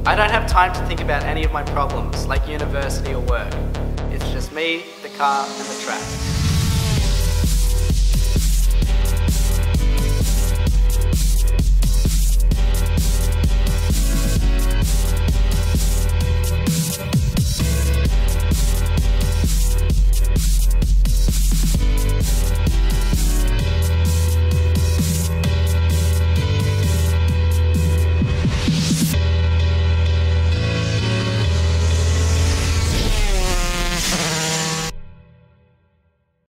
I don't have time to think about any of my problems, like university or work. It's just me, the car, and the track.